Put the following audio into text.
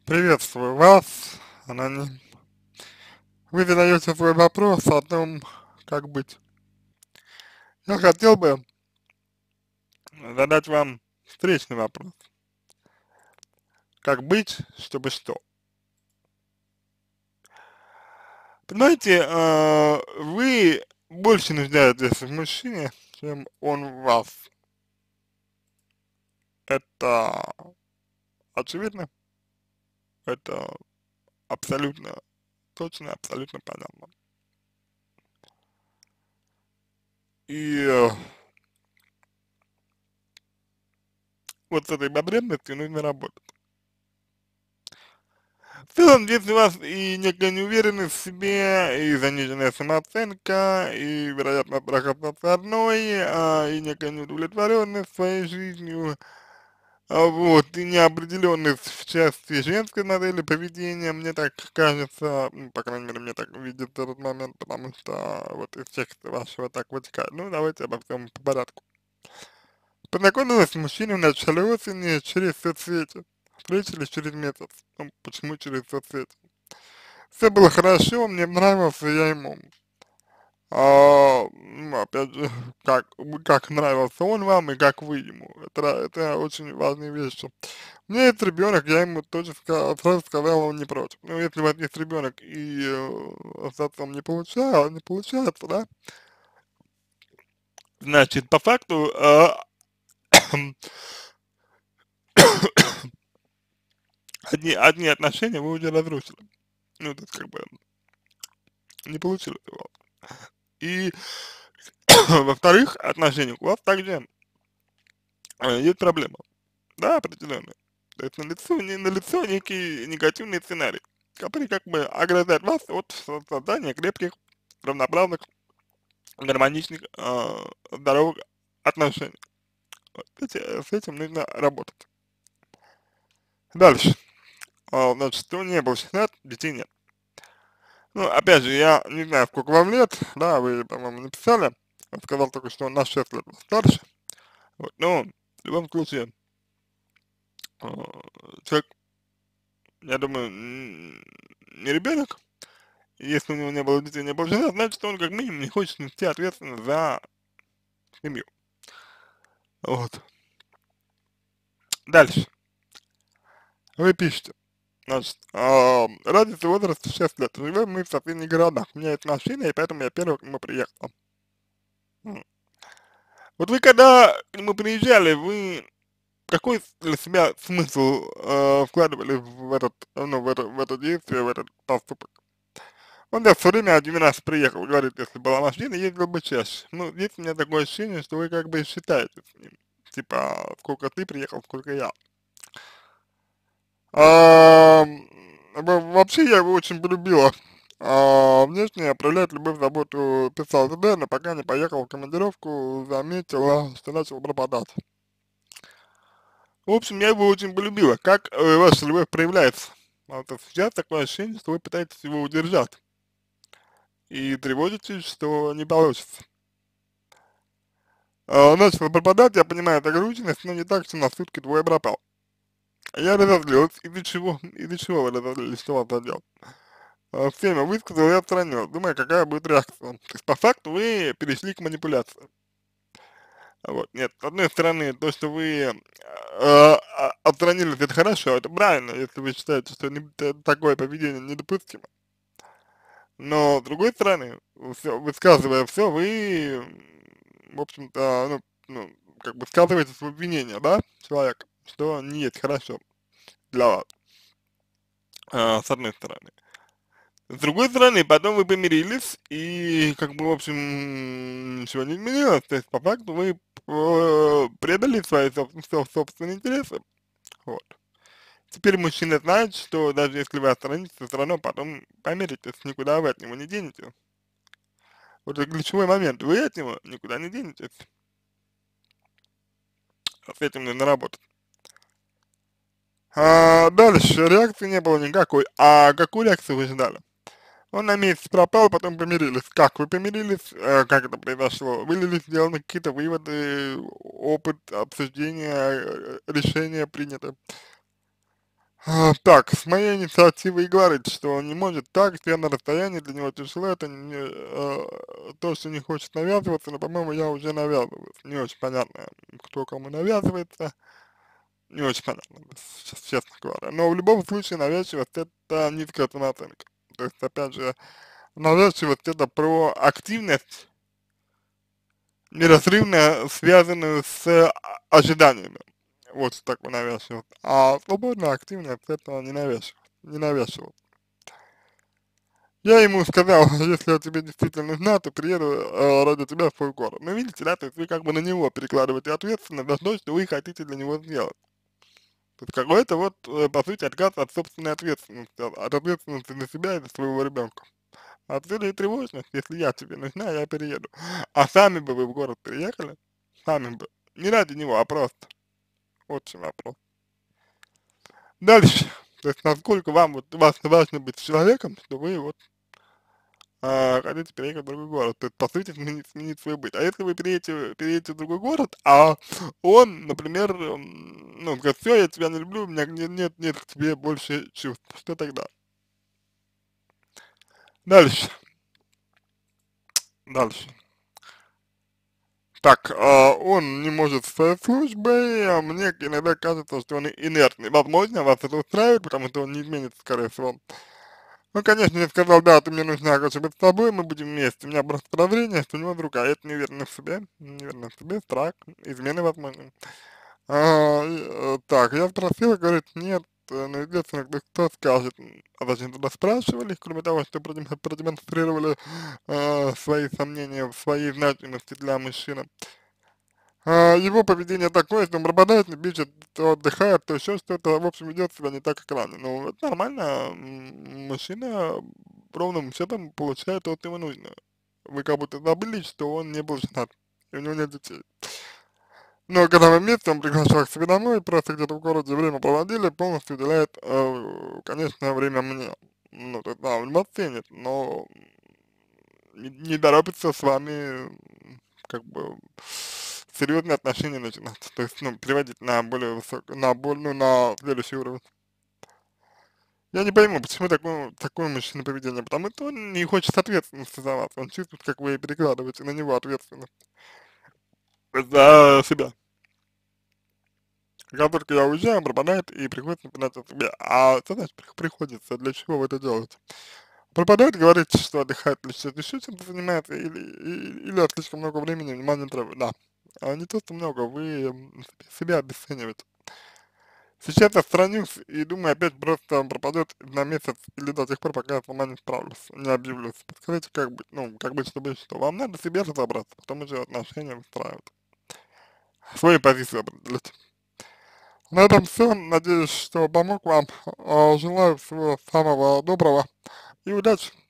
Приветствую вас, аноним. Вы задаете свой вопрос о том, как быть. Я хотел бы задать вам встречный вопрос. Как быть, чтобы что? Понимаете, вы больше нуждаетесь в мужчине, чем он в вас. Это очевидно, это абсолютно точно, абсолютно понятно. И вот с этой потребностью нужно работать. В целом, если у вас и некая неуверенность в себе, и заниженная самооценка, и, вероятно, страх остаться одной, и некая неудовлетворенность своей жизнью, вот, и неопределенность в части женской модели поведения, мне так кажется, по крайней мере, мне так видится этот момент, потому что вот из текста вашего так вытекает. Ну, давайте обо всем по порядку. Познакомилась с мужчиной в начале осени через соцсети. Встретились через месяц. Ну, почему через соцсети? Все было хорошо, мне нравился я ему. Ну, опять же, как нравился он вам и как вы ему. Это очень важные вещи. У меня есть ребенок, я ему тоже сразу сказал, он не против. Ну, если у вас есть ребенок и с отцом не получается, да, значит, по факту одни отношения вы уже разрушили. Ну, то есть, как бы, не получилось у вас. И, во-вторых, отношениях у вас также есть проблема, да, определенная. То есть налицо некий негативный сценарий, который как бы ограждает вас от создания крепких, равноправных, гармоничных, здоровых отношений. Вот с этим нужно работать. Дальше. Значит, у нее был 16, детей нет. Ну, опять же, я не знаю, сколько вам лет, да, вы, по-моему, написали, он сказал только, что он на 6 лет старше, вот, но в любом случае, э, человек, я думаю, не ребенок, если у него не было детей, не было жены, значит, он как минимум не хочет нести ответственность за семью. Вот. Дальше. Вы пишете. Значит, разница возраста 6 лет. Живем мы в соседних городах. У меня есть машина, и поэтому я первый к нему приехал. М. Вот вы когда к нему приезжали, вы какой для себя смысл вкладывали в этот, ну, в это действие, в этот поступок? Он да все время один раз приехал, говорит, если была машина, ездил бы чаще. Ну, здесь у меня такое ощущение, что вы как бы считаете с ним. Типа, сколько ты приехал, сколько я. Вообще я его очень полюбила. Внешне проявляет любовь, заботу, писал ТД, но пока не поехал в командировку, заметила, что начал пропадать. В общем, я его очень полюбила. Как ваша любовь проявляется? Вот сейчас такое ощущение, что вы пытаетесь его удержать и тревожитесь, что не получится. Начал пропадать, я понимаю, это грустность, но не так, что на сутки двое пропал. Я разозлилась, из-за чего вы разозлились, что вас задел? Время высказал и отстранил, думая, какая будет реакция. То есть, по факту, вы перешли к манипуляции. Вот, нет, с одной стороны, то, что вы отстранились, это хорошо, это правильно, если вы считаете, что такое поведение недопустимо. Но, с другой стороны, всё, высказывая все, вы, в общем-то, ну, как бы сказываете свое обвинение, да, человека, что не есть хорошо для вас, с одной стороны. С другой стороны, потом вы помирились, и, как бы, в общем, ничего не изменилось, то есть, по факту, вы предали свои собственные интересы, вот. Теперь мужчина знает, что даже если вы останетесь, все равно потом помиритесь, никуда вы от него не денетесь. Вот это ключевой момент. Вы от него никуда не денетесь. С этим нужно работать. Дальше. Реакции не было никакой. А какую реакцию вы ждали? Он на месяц пропал, потом помирились. Как вы помирились? Как это произошло? Были ли сделаны какие-то выводы, опыт, обсуждения, решения приняты? Так, с моей инициативой и говорит, что он не может так, что я на расстоянии, для него тяжело, это не, то, что не хочет навязываться, но, по-моему, я уже навязываюсь. Не очень понятно, кто кому навязывается, не очень понятно, честно говоря. Но в любом случае навязчивость — это низкая самооценка. То есть, опять же, навязчивость — это про активность, неразрывно связанную с ожиданиями. Вот что такое навязчивость. А свободная активность — это не навязчивость. Я ему сказал, если я тебе действительно нужна, то приеду ради тебя в свой город. Ну, видите, да, то есть вы как бы на него перекладываете ответственность за то, что вы хотите для него сделать. То есть какой-то вот, по сути, отказ от собственной ответственности, от ответственности за себя и за своего ребенка. Отсюда и тревожность, если я тебе нужна, я перееду. А сами бы вы в город переехали, сами бы, не ради него, а просто. Вот в чем вопрос. Дальше, то есть насколько вам вот важно быть с человеком, что вы вот хотите переехать в другой город, то есть по сути сменить свой быт. А если вы переедете в другой город, а он, например, ну, говорит, все, я тебя не люблю, у меня нет к тебе больше чувств, что тогда? Дальше, дальше. Так, он не может со своей службой, а мне иногда кажется, что он инертный. Возможно, вас это устраивает, потому что он не изменится, скорее всего. Ну, конечно, я сказал, да, ты мне нужна, хочу быть с тобой, мы будем вместе. У меня просто подозрение, что у него другая, это неуверенность в себе, страх, измены, возможно. Так, я спросил, говорит, нет, ну, единственное, кто скажет, а зачем тогда спрашивали, кроме того, что продемонстрировали свои сомнения в своей значимости для мужчины. Его поведение такое, что он пропадает, не пишет, то отдыхает, то еще что-то, в общем, ведет себя не так, как ранее. Ну, это нормально, мужчина ровным счетом получает то, что ему нужно. Вы как будто забыли, что он не был женат, и у него нет детей. Но когда мы вместе, он приглашал к себе домой, просто где-то в городе время проводили, полностью уделяет, конечно, время мне. Ну, то есть, да, он вас ценит, но не торопится с вами, как бы, серьезные отношения начинать, то есть, ну, переводить на более высокий, ну, на следующий уровень. Я не пойму, почему такое мужчина поведение, потому что он не хочет ответственности за вас, он чувствует, как вы перекладываете на него ответственность за себя. Как только я уезжаю, он пропадает и приходится напоминать о себе. А что значит приходится? Для чего вы это делаете? Пропадает, говорит, что отдыхает или что-то еще чем-то занимается, или от слишком много времени, внимания требует, да. А не то, что много, вы себя обесцениваете. Сейчас я отстранюсь и думаю, опять просто он пропадет на месяц или до тех пор, пока я сама не справлюсь, не объявлюсь. Подскажите, как быть, ну, как быть, чтобы что? Вам надо себе разобраться, потом уже отношения выстраивать. Свои позиции определить. На этом все. Надеюсь, что помог вам. Желаю всего самого доброго и удачи.